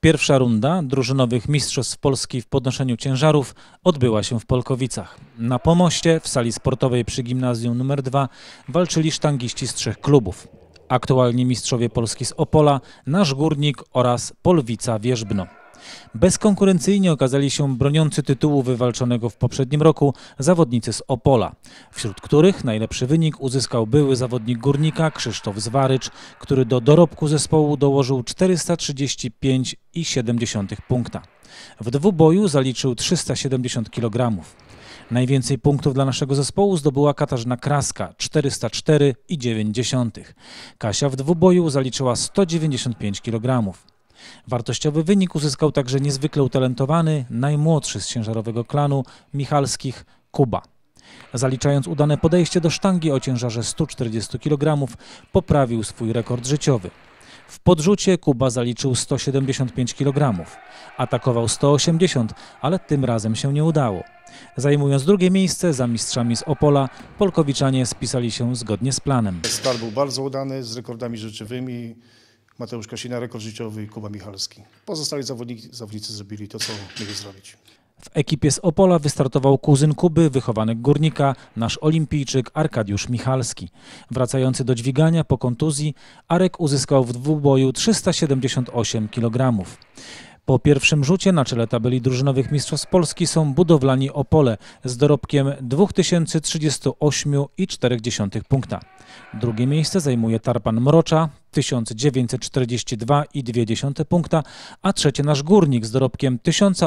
Pierwsza runda drużynowych mistrzostw Polski w podnoszeniu ciężarów odbyła się w Polkowicach. Na pomoście w sali sportowej przy gimnazjum nr 2 walczyli sztangiści z 3 klubów. Aktualnie mistrzowie Polski z Opola, Nasz Górnik oraz Polwica Wierzbno. Bezkonkurencyjnie okazali się broniący tytułu wywalczonego w poprzednim roku zawodnicy z Opola, wśród których najlepszy wynik uzyskał były zawodnik Górnika Krzysztof Zwarycz, który do dorobku zespołu dołożył 435,7 punkta. W dwuboju zaliczył 370 kg. Najwięcej punktów dla naszego zespołu zdobyła Katarzyna Kraska 404,9. Kasia w dwuboju zaliczyła 195 kg. Wartościowy wynik uzyskał także niezwykle utalentowany, najmłodszy z ciężarowego klanu Michalskich Kuba. Zaliczając udane podejście do sztangi o ciężarze 140 kg, poprawił swój rekord życiowy. W podrzucie Kuba zaliczył 175 kg. Atakował 180, ale tym razem się nie udało. Zajmując drugie miejsce za mistrzami z Opola, Polkowiczanie spisali się zgodnie z planem. Start był bardzo udany, z rekordami życiowymi. Mateusz Kasina, rekord życiowy, i Kuba Michalski. Pozostali zawodnicy zrobili to, co mieli zrobić. W ekipie z Opola wystartował kuzyn Kuby, wychowanek Górnika, nasz olimpijczyk Arkadiusz Michalski. Wracający do dźwigania po kontuzji, Arek uzyskał w dwuboju 378 kg. Po pierwszym rzucie na czele tabeli drużynowych mistrzostw Polski są budowlani Opole z dorobkiem 2038,4 punkta. Drugie miejsce zajmuje Tarpan Mrocza 1942,2 punkta, a trzecie nasz Górnik z dorobkiem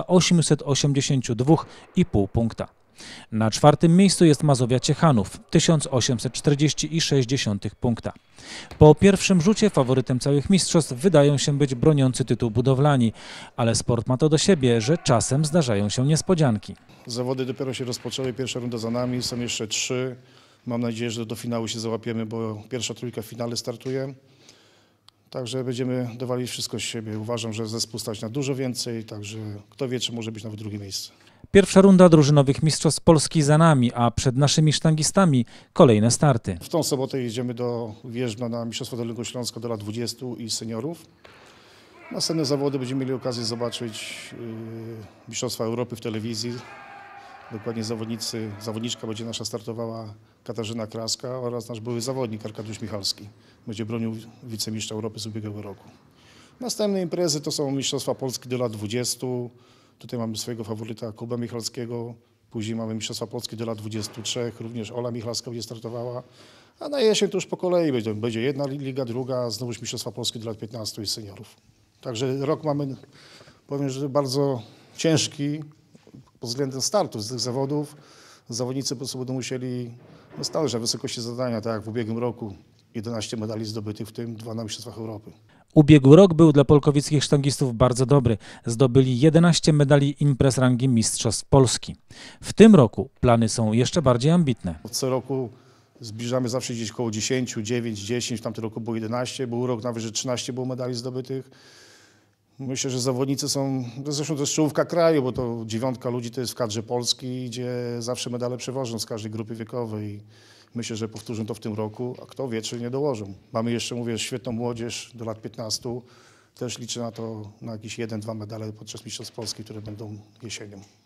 1882,5 punkta. Na czwartym miejscu jest Mazowia Ciechanów 1840,6 punkta. Po pierwszym rzucie faworytem całych mistrzostw wydają się być broniący tytuł budowlani, ale sport ma to do siebie, że czasem zdarzają się niespodzianki. Zawody dopiero się rozpoczęły, pierwsza runda za nami, są jeszcze 3. Mam nadzieję, że do finału się załapiemy, bo pierwsza trójka w finale startuje. Także będziemy dawali wszystko z siebie. Uważam, że zespół stać na dużo więcej, także kto wie, czy może być nawet drugie miejsce. Pierwsza runda drużynowych mistrzostw Polski za nami, a przed naszymi sztangistami kolejne starty. W tą sobotę jedziemy do Wierzbna na Mistrzostwa Dolnego Śląska do lat 20 i seniorów. Następne zawody będziemy mieli okazję zobaczyć Mistrzostwa Europy w telewizji. Dokładnie zawodniczka będzie nasza startowała Katarzyna Kraska oraz nasz były zawodnik Arkadiusz Michalski. Będzie bronił wicemistrza Europy z ubiegłego roku. Następne imprezy to są Mistrzostwa Polski do lat 20. Tutaj mamy swojego faworyta Kubę Michalskiego. Później mamy Mistrzostwa Polski do lat 23. Również Ola Michalska będzie startowała. A na jesień to już po kolei będzie jedna liga, druga, znowuż Mistrzostwa Polski do lat 15 i seniorów. Także rok mamy, powiem, że bardzo ciężki pod względem startu z tych zawodów. Zawodnicy po prostu będą musieli stanąć na wysokości zadania, tak jak w ubiegłym roku. 11 medali zdobytych, w tym 2 na Mistrzostwach Europy. Ubiegły rok był dla polkowickich sztangistów bardzo dobry. Zdobyli 11 medali imprez rangi Mistrzostw Polski. W tym roku plany są jeszcze bardziej ambitne. Co roku zbliżamy zawsze gdzieś koło 10, 9, 10, w tamtym roku było 11, był rok nawet, że 13 było medali zdobytych. Myślę, że zawodnicy są, zresztą to jest czołówka kraju, bo to 9 ludzi to jest w kadrze Polski, gdzie zawsze medale przewożą z każdej grupy wiekowej. Myślę, że powtórzą to w tym roku, a kto wie, czy nie dołożą. Mamy jeszcze, mówię, świetną młodzież do lat 15. Też liczę na to, na jakieś 1-2 medale podczas Mistrzostw Polski, które będą jesienią.